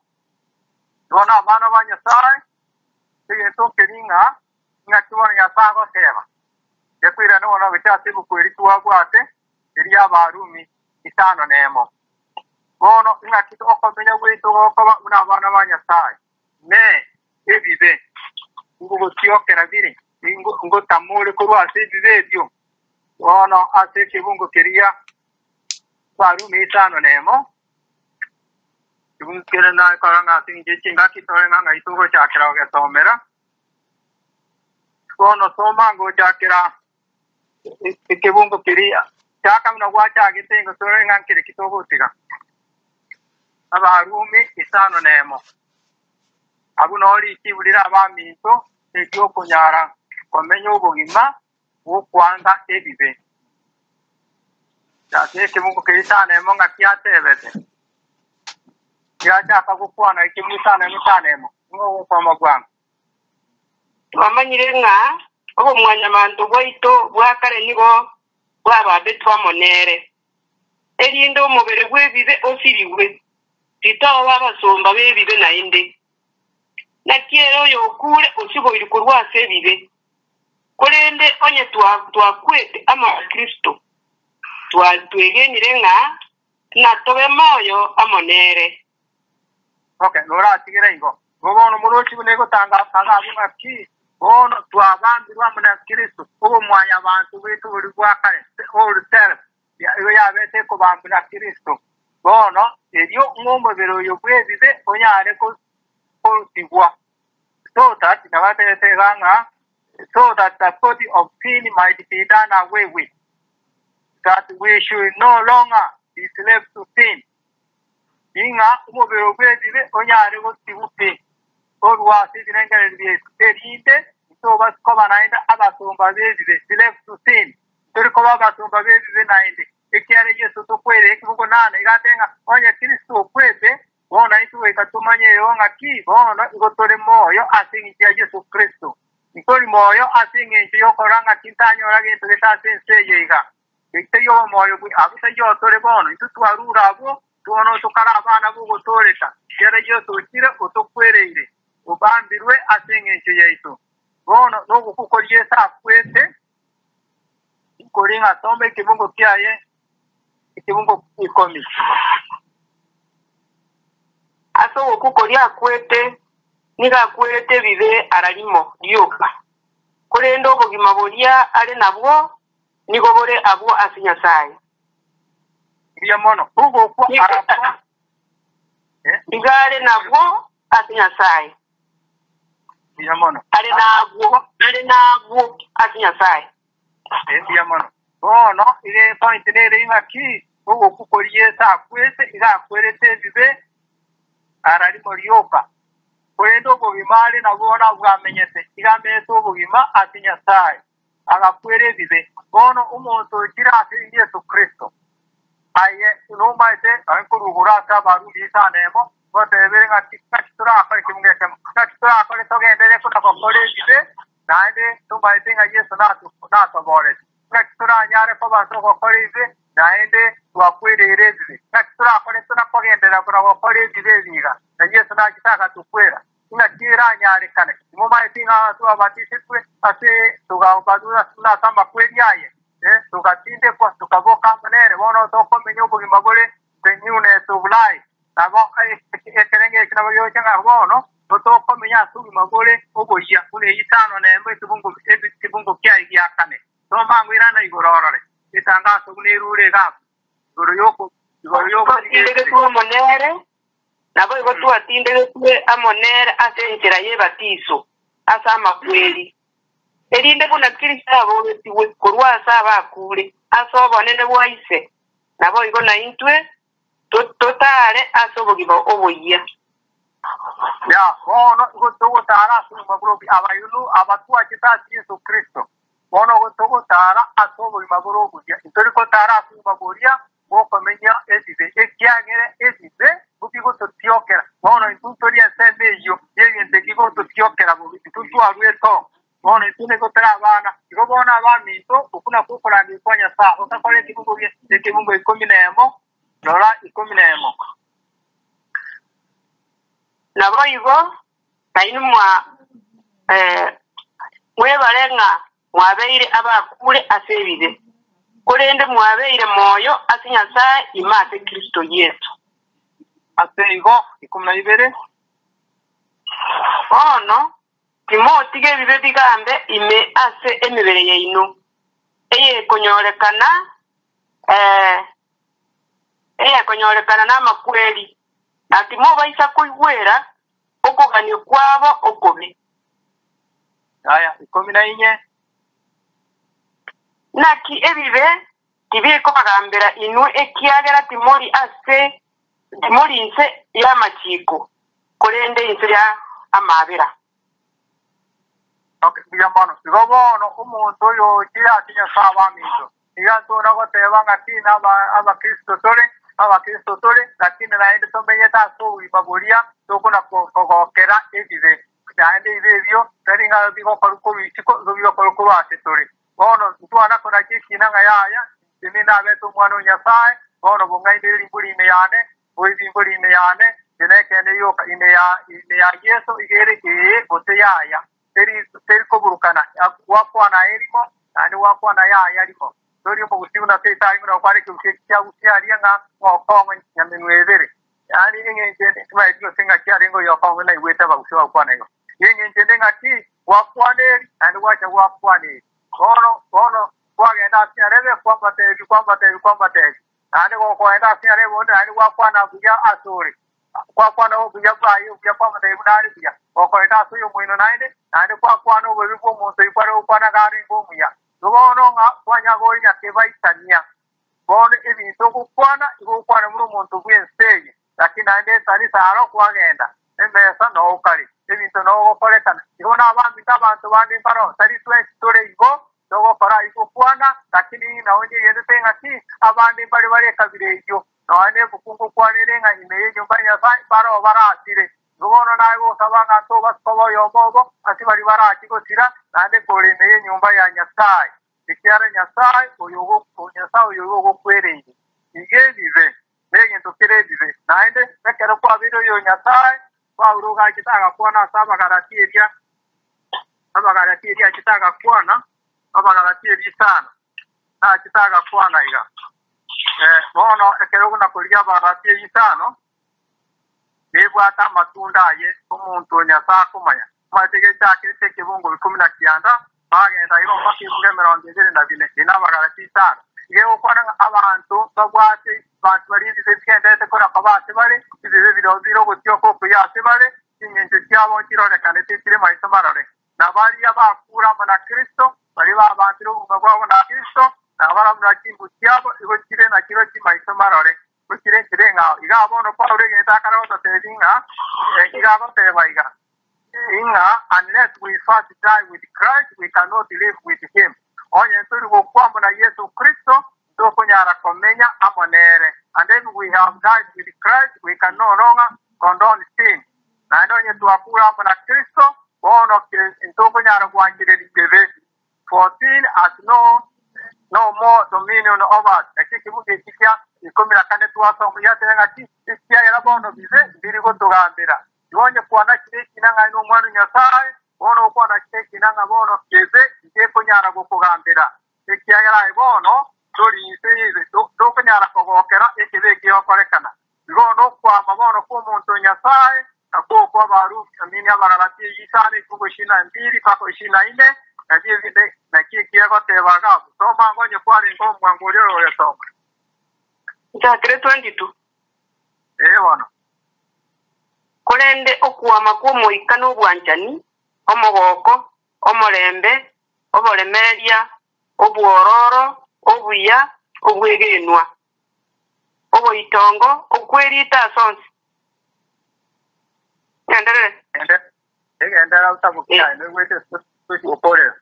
dona bana banya sae to keringa ngatuwa ya sago sema yekwira no no bichase bukwiri tuwa bwate eria barumi isano nemo bono ngakito okomenya gwito okoba una bana banya sae ne ebibe ngo tiokera bire ngo tamule ko ase bibedio bono ase kibungo keria barumi isano nemo kibungo na karanga sinje chinga kitorenga ngaitugo chakira oge tomera bono somango chakira ikibungo kiria chaka na wacha gitengo torenga kire kitogo tiga abarumi isano nemo abunori kibulira abamito ekyo kunyara komenya ubugima wokwanga ebibe yate kibungo kirisa nemo ngakiatebete yacha akagukwana ikimusana musanemo ngo kwa magwanga wamanyire nga obo mwanya mantu bwaito bwakare nigo bwababe twamonere erindo umubere gwebibe osiriwe tito babasomba bebibe nainde nakiero yokule osibo ilikurwa sebibe kolende onye twakwete ama Kristo twatwegenire nga natobe moyo amonere. Okay, lora tigere ingo gobono murochi bunego tanga abunga ki bono twabambirwa muna Kristo ubu mwanya abantu bitu buri gwakare all self ya bete ko bambira Kristo bono elio ngomubero yo bwezize onyare ko sigwa so that the body of sin might be done away with, that we should no longer be slaves to sin. Inga umubero bwezize onyare ko sigwa orwa sidirengere byeterinde so baskoba nainda abasumba bezize slaves to sin turiko babasumba bezize nainde ikiare Yesu tukwere kibugo nana igatenga onye Kristo kwete bona itu ekatumanye yonga ki bona igotore moyo asingitia Yesu Kristo ikori moyo asingi yo koranga kintanyo rage tugeta sense yiga iteyo moyo abisa yo tore bona itu twarura abo tuono tukara abana bugo toreka yare Yesu kire utokwereire ubambirwe asingi yesu bona no gukukoriye sa kwete ikoringa tombe kibungo kyaye ikibungo ikomi aso okukolia kwete niga kwete bibe aralimo lyoka kolendo obugima bolia ale nabwo nigobore abo asinya sai ya mono ugo kwa arabo igale nabwo asinya sai ya mono ale nabwo asinya sai ya mono bono ile point nere ingaki ugo kukolie sa kwete iga kwerete bibe aralimo lyoka kwendo bugimale nabona bwamenyese igameto bugima atinya sai agakwere bibe bono umuntu gira ati Yesu Kristo aye no maite ankurugura ta baru bisanemo batebere ngati katura akari kimgeke katura akari togendere kuna kokore bibe naende to maite nga Yesu na to bore katura nyare ko baso kokore bibe naende wakwere bibe katura akari tuna kogendera kuna kokore bibe biga na Yesu na kitaka tukwera ina kira nyare kane mo maite nga to abatisitwe ase tugabadura tuna samba kweri aye tukatinde kwa tukaboka manere bono toko menyo bugima bure tenyune tubulai nabo ekerenge kinabo yochanga bono toko menya tubima bure ogoya ule itano nembe tibungo kyai yakane to mangwira na igororore itanga sugunirure ga goro yoko inde ko monere nabo igotu atinde ko amonere asenjera yebatiso asama kweli erinde kuna Kristo tiwe kurwa saba kule asobonene bwaise nabo igo na intwe totale asobogiba oboya ya bono igo togo tara suma burobi abayulu abatwa kitasi Yesu Kristo bono go togo tara asobogiba burobi itoriko tara suma boria boko menya edibe ekiangere edibe bukigo totiokera bono intutoria sembe yo yegende kigo totiokera bobi tutwa rueto bono itune gotera abana igo bona abaminto ukuna kukoranga ikonya sa ukakore kibungo bye kibungo ikominemo nora ikominemo nabo igo kainumwa mwebalenga mwabeire abakule asebide kolende mwabeire moyo asinya sa imate Kristo Yesu aseigo ikumnaibere ono Timotige bibe bigambe ime ase emibere yaino konyorekana konyorekana n'amakweli ati mo baisa kuigwera okuganye kwabo okobe aya ikomina inye naki ebibe tibiko bagambera inu ekiagera timori ase timori inse ya machiko kolende inse ya amabera okay biyamano sigobono umuntu yo kira tinya saba minto iganto nago teba ngatina aba Kristo tore lakini naende tomenyeta so ibaboria tokona kokera ebibe naende ibebyo taringa bigo koruko bichiko bigo koruko asetore bono twana kona kikina ngaya imina beto mwana nyasaye bono bongainde limbuli meyane boizimbuli meyane jenekene yo ine ya Yesu igere oteyaya teri koburukana wakwana erimo ani wakwana ya limo tori mo gusiuna teta ingona kware kya usiaria nga ngokongo nyamenwebere yani ingenge twa dio singa kya rengo yo kongo na iweta ba usiwa kwana yo yenye njenga ki wakwaneri and wacha wakwaneri ono wagenda siarebe kwamba tevi ande koenda siarebe onda ande wakwana buya asuri kwakwana obuya bayo buya kwamba tevi nari buya koenda suyo mwino nainde ande kwakwana obubibo muntu ikware ukwana gari ngomuya nono nga kwanyagori nyakeba itania bono ebintu okukwana igukwana muri omuntu bw'enseye lakini ande tari saro kwagenda emesa n'okari ebintu n'ogokorekana igo n'abandi nk'abantu bandi mparo tari twesitore igo n'ogokora igukwana lakini nawe nyegende ng'aki abandi bari barekabire egyo nawe bukungu kwanire ng'a ime y'enyumba nyasaye baro barasire bono nawe gosaba ng'ato basikobo yobobo ati bari barakigotira nande kore ime y'enyumba ya nyasaye ikiara nyasaye oyo ogokwereye igebive n'egintu kirebive naende nekero kwabire oyo nyasaye Paulo gakitaka kuona Abagalatiya kitaka kuona Abagalatiya sana kitaka kuona iga bono ekero kuna kulia Abagalatiya sana nebwata matunda ye omuntu nyasa kumanya matege cyake tekebungo 19 bagenda iro bakivuge 24 ina Abagalatiya sana yewe kwana abantu bagwate bantu bari bizekende kora kabate bari bibe biro gutyo ko kuyase bari inyenze cyabo kironekane tikire mahise marare nabari abakura mana Kristo bari babandiro ubwo na Kristo nabara muri kimbu cyabo igo kire na kiro kimahise marare kukire kirenga igabono Paulo ngeta karota tedinga igabo tebaiga inga unless we first die with Christ we cannot live with him onye turi gokwamba na Yesu Kristo tokunyara komenya amonere and then we have died with Christ we can no longer condone sin na ndonye tuakura na Kristo bono tokunyara kwangire libebe for sin has no more dominion over us ekikibuge kikya ikomera kane tuwaso muyatenga ki ikya era bono bize birigo tugambira yonye kwana kire kinanga ino mwana nyasaye bono kwana kire kinanga bono keze ikekunyara gukugambira ikya era ibono dori iseze dokanyara kogokera ekebe kiyokorekana bigono kwa mabono ko muntu nyasaye ako kwa baru amini Abagalatiya yisane kugo 22 pako 24 nakivide nakikiya gotebaga so mangonye kwari ngo mwanguriro yeso ja 322 bono kolende okuwama kwomoikano obwanjani omogoko omolembe obolemeria obwororo obuya obwegenwa oboitongo okwerita sonse endera utabukia ngwete okore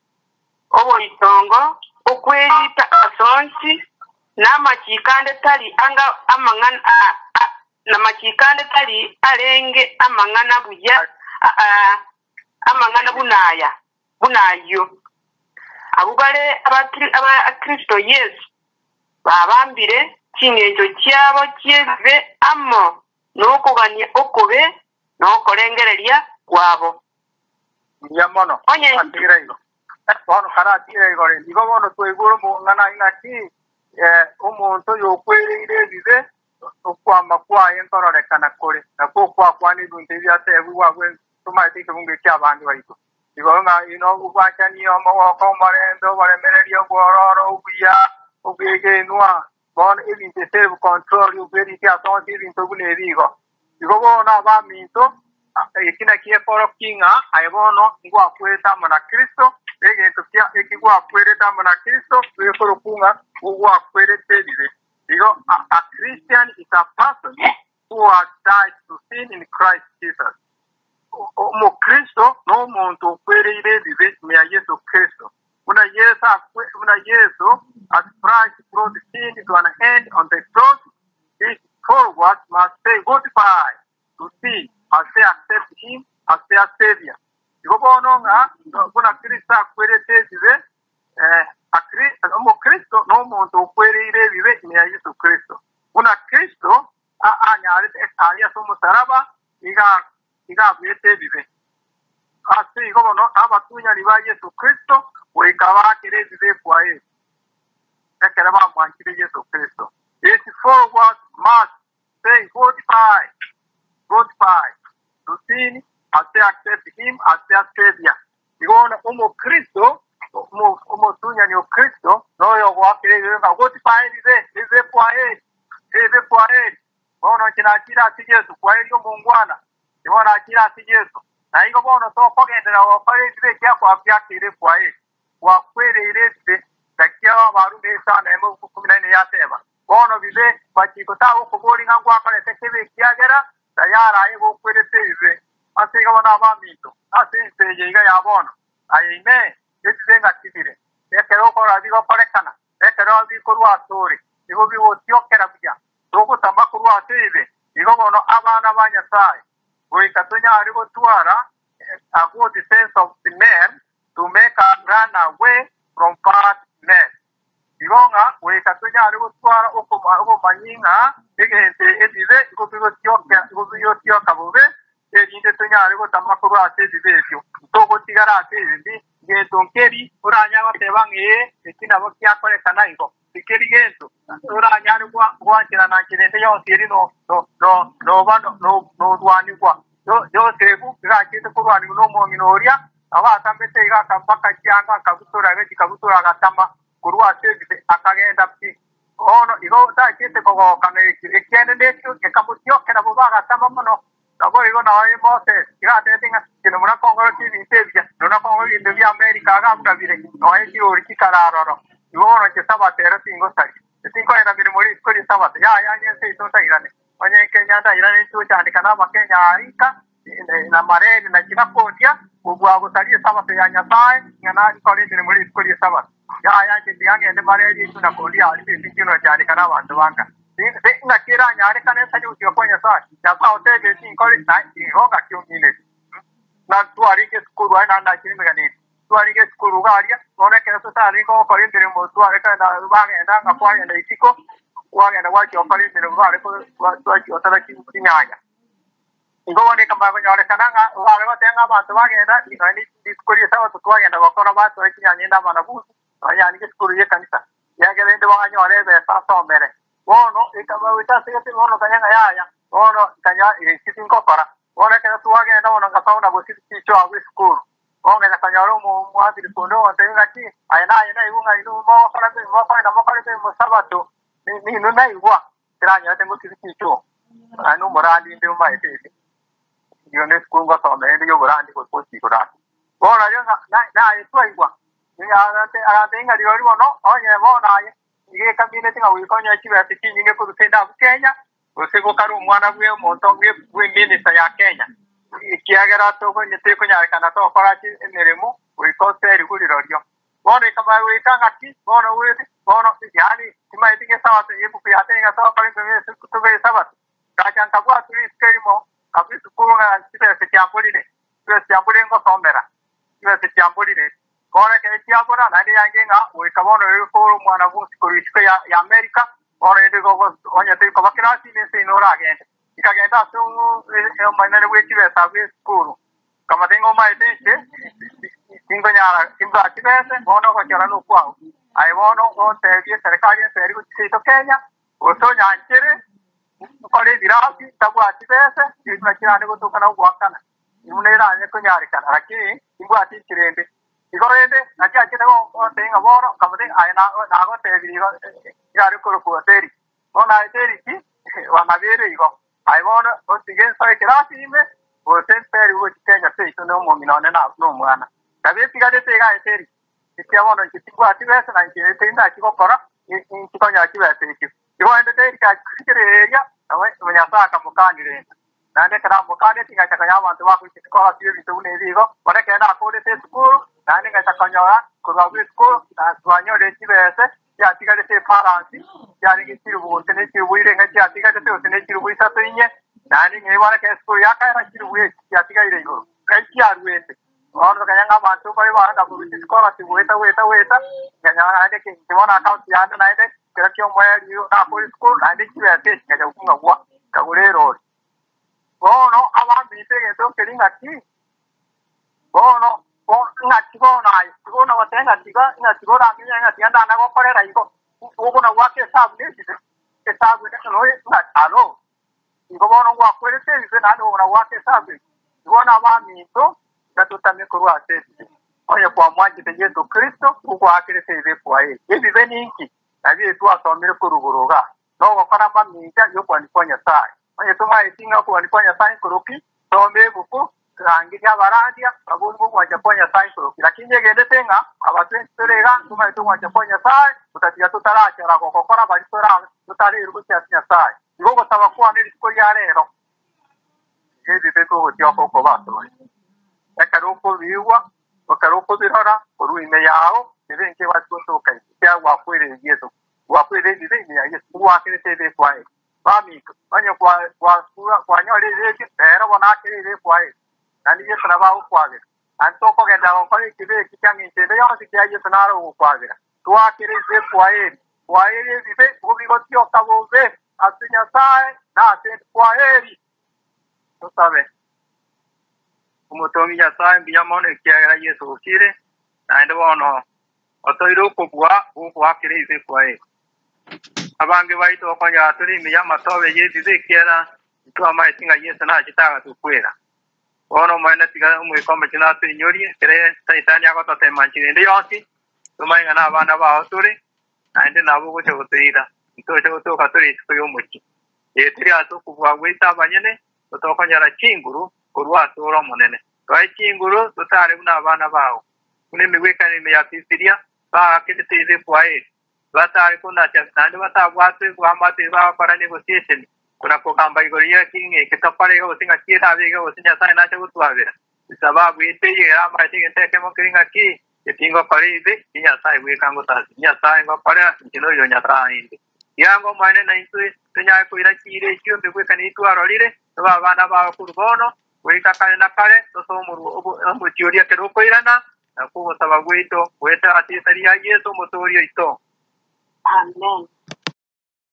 oboitongo okwerita sonse namachikande tali anga amangana namachikande tali alenge amangana buya amangana bunayo abugale abakristo Yesu babambire kingenjo cyabo cyeve amo nokuganya okobe nokolengereria kwabo yamono atirego bono karatirego nigo bono tweguru mungana ingati umuntu yokwerire bize okwamba kwaye ntororekana kore nako kwani dunte byatebu wabwe tumaitike bunge cyabandi bayiko igonga ubachani omoko marendo baremererio bororo ubuya ubwegenwa bon ibinte self control uberi atonti ibintu bunebigo igobona abaminto ekina kiye korokinga ayibono ngwa kweta mana Kristo egento kya ekigwa kweta mana Kristo ekorokunga ugwa kwete bize igo a Christian is a person who has died to sin in Christ Jesus mo Kristo no muntu kwerire bibe ya Yesu Kristo una Yesu as Christ brought sin to an end on the cross his followers must say goodbye to sin as they accept him as their savior igobono nga kuna Kristo kwerete bibe mo Kristo no muntu kwerire bibe ya Yesu Kristo una Kristo anyari aya somusaraba igabwete bibe asi gobono abatunya liba Yesu Kristo wekaba kireze kwaye ekera bamwankire Yesu Kristo this followers must say goodbye to sin ate accept him as their savior. Igona Kristo tunya ni Kristo no yo wakire nga goti paelize ize kwaeli bono kinakira ati Yesu kwaeli yo mungwana ibona akira ati Yesu na ingo bono to kogendera wa paelize kya kwa byakire kwaeli wa kwere irese takia baru besa na emo 14 yateba bono bibe bakiko tawo kubori ngwa kale tekebe kyagera tayara ayo kwere teze asiga bana bamito asinse yiga yabono aime ekizenga kibire ekero kora digo parekana ekero dikorwa asori digo biwo tiokera bya dogo tamakuru atebe digo bono abana banyasai wikatunya arigo tuara a good sense of the man to make a run away from bad men digonga wikatunya arigo tuara uko manyinga egente edize digo biwo tioka bube eginde tunya arigo tamakuru atebe byo dogo tigara atebe Donkeri, Uranya, Tevangi, Tina Yakore Kanaigo, the Kerigento, Uranya, Guantina, Nankin, no one, Josefu, Raki, the Kuran, no more Minoria, Avata Metega, Kampaka, Yanga, Kabutura, Kabutura, Gatama, Kurua, Akagenda, oh, you know, that is the Gogo, a candidate, a Kamutio, and Abuga, Samamono. Ako iko na oy Moses kira tetinga kino muna Congo TV tebya nona Congo in the America ga mudabire no ay ki ori kararoro iwo no ke sabatera tingo sai tingo era miri mori ko ri sabate ya nyense ito sai irane onye Kenya da irane tu chandi kana makenya ika na mare na kina kotia ubwa gutari sabate ya nyasaye ngana ko ri miri mori ko ri sabate ya ke tiange ne mare ri tu na kodia ari tikino chandi kana bantu banga na kira nyare kane saju tio konya sa ya pa hote ke tin kori na hoga kyo mile na tuari ke skuru na na kini megani tuari ke skuru garia one ke so tari ko kori ndire mo tuari ka na ba ge na ka pa ne itiko wa ge na wa kyo kori ndire ba re ko tuari kyo tara ki nyanya ngo ne ka ba ko nyare kana nga wa re ba tenga ba tuwa ge na ni skuru sa wa tuwa ge na ko na ba tuari ki nyanya na ba na bu ya ni ke skuru ye kanisa ya ge ndo wa nyore be sa so mere Wono, ikawita sigati wono kanya ya. Wono kanya siting ko para. Wono kanya tuwage na wono kasau na bosi ticho awi school. Wono kanya kanya ro mo ati kondo ante ngati. Ayana iunga inu mo para mo sabato. Ni no na iwa. Kiranya tengo ticho. Anu morandi ndio mai tete. Yone school ko so me ndio morandi ko posti ko da. Wono yo na itwa iwa. Ni arate ngari ro wono onye mo na Ige kambine tinga wikonya chiba tiki nyinge kudusenda Kenya usiko karu mwana bwe monto bwe minister ya Kenya ikiagera to ko nyete ko nyara kana to korachi emeremo wikoseri kulirorio wono kama wikanga ti wono yani tima itinge sawa te yepu ya tenga to ko ngwe kutuge sawa kacha tabwa tuli skerimo kabisu kurunga chiba sekiambolile ngo somera chiba sekiambolile Kone ke tiagora nani yangenga wikabono yuko mwana vusi kurishika ya Amerika ore ndigo onye te ko bakirasi ne se nora agente ikagenda su manere wechi besa be skuru kama tengo mai teche tingo nyara kimba kibese bono ko chara no kwa ai bono o te bi serikali se rigo sito Kenya o so nyanchere kore dirasi tabu atibese itna kirane ko to kana wakana imunera ane ko nyari kana lakini kimba ati kirende Igorende, nakia kita ko tenga bono, kamade ayana nago teri go yari ko teri. Ona teri ki wana bere igo. Ai bono o tigen sai kirasi ime, o sen teri go Kenya sei no mo minone na no mwana. Tabe tigade tega teri. Ikia bono kitiku atibesa na ki tenda ki ko kora, ki ko nya ki ba teri. Igorende teri ka kire ya, awe nya sa ka mukani re. Nane kana mukani tinga chakanya wantu wa ku ko atiri tu ne digo. Ore kana ko de school Nani nga takanyora kurwa school na tuanyo de tibese ya tigade se paransi ya ringi tirubu tene tirubu ire nga ya tigade se tene tirubu isa to inye nani nge wala ke school ya ka ra tirubu ya tigade go kai ki arwete ono kanya nga mantu pai wa na bu school ati weta kanya ade ke timona account ya na ide kera kyo moya yu na ko school ade ki ya te nga ku nga wa ka urero ono awa mi te ke to keringa ki ono ngati watenga tiga ngati ra minya ngati anda na ko korera iko uko na wake sabu ne no ngati alo iko bono wa kwere se se na no na wake sabu ibona baminto gatutame kurwa tete oye kwa mwaji de Yesu Kristo uko akire tebe kwa ye ebi beninki nabi tu asomire kuruguruga no gukora baminja yo kwaniponya sai oye tuma itinga kwaniponya sai kuruki tombe buku ranginya baradia babuni buku wajaponya sai kuruki lakini yegende tenga abatwe turega tuma itu wajaponya sai utatia tutaracha ra kokora baritora tutari rukutia sai igo gusaba kwa niri ko yarero ebi beto tioko ko bato ekaruko biwa wakaruko birora uruime yao ebenke batuto kai ya wakwere Yesu wakwere bibe ya Yesu wakire tebe kwae bami banya kwa nyore reke era bona kire kwae nani Yesu na bawo kwae antoko genda ko kibe kikangi tebe ya sikia Yesu na ro kwae tuakire tebe kwae bibe ubigo tio kabobe asinya sai na tebe kwae tú sabes, como todo ya saben, pillamos el que era Yesu quiere, la gente bueno, otro ido kukua quiere decir pues, abange va y todo con ya tú me llama todo de Yesu de quiera, tú ama tenga Yesu na chita tu fuera, bueno mañana tiga muy como china tu señoría, cree Titania con todo tema chine de yosi, tú mañana van a va otore, la gente na buco se utiliza, entonces yo tengo que hacer esto yo mucho, y tira tu kukua vuelta mañana utokonyara chinguru kurwa toro monene twai chinguru tutare una bana bao une miweka ni ya tisiria ba kete teze kwae batare kuna chakande bata watu kwambate ba para negotiation kuna kokamba igoria kinge kitapare go singa kieta vega go sinya sai na chagu tuavera sababu ite yera ma tinge teke mo kiringa ki tingo parize sinya sai we kango ta sinya sai ngo para kino yo nyatra inde yango mane na intu sinya ko ira chire chio miweka ni tu arolire ba bana ba kurbono weka kale na kale to mu teoria ke ro koirana na ko sababu ito weta ati taria Yesu motorio ito Amen.